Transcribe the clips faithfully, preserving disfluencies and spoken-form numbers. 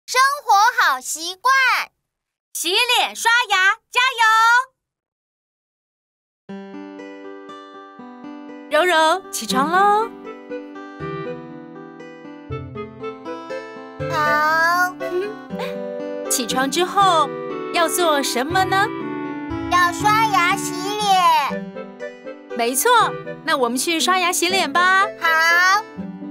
生活好习惯， 洗脸刷牙，加油！柔柔，起床喽！ 好。 起床之后要做什么呢？ 要刷牙洗脸。 没错，那我们去刷牙洗脸吧。 好。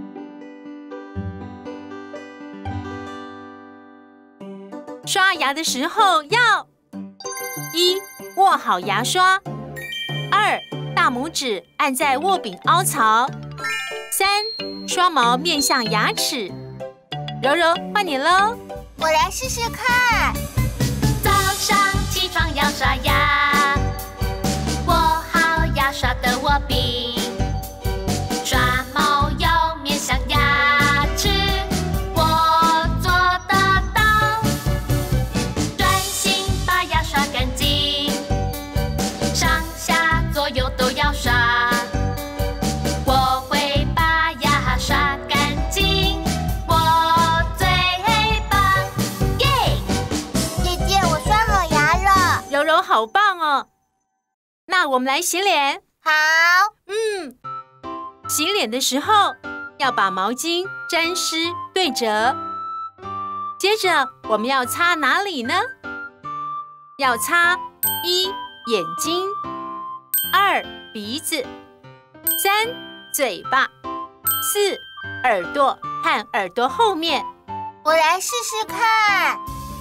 刷牙的时候要：一、握好牙刷；二、大拇指按在握柄凹槽；三、双毛面向牙齿。柔柔，换你喽！ 我来试试看。 早上起床要刷牙，握好牙刷的握柄，刷毛要面向牙齿。我做得到，专心把牙刷干净，上下左右都要刷。我会把牙刷干净，我最棒，耶！ 姐姐，我刷好牙了。 柔柔好棒哦！那我们来洗脸。 好。 嗯，洗脸的时候要把毛巾沾湿对折。接着我们要擦哪里呢？要擦一眼睛，二鼻子，三嘴巴，四耳朵和耳朵后面。 我来试试看。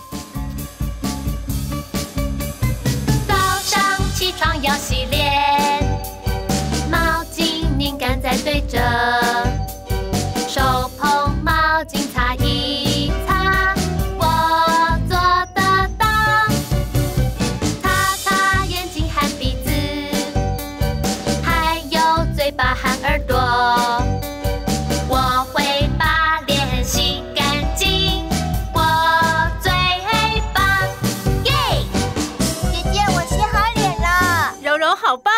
早上起床要洗脸，毛巾拧干再对折，手碰毛巾擦一擦，我做得到。擦擦眼睛和鼻子，还有嘴巴和耳朵，我会把脸洗干净，我最棒，耶！ 姐姐，我洗好脸了。 柔柔好棒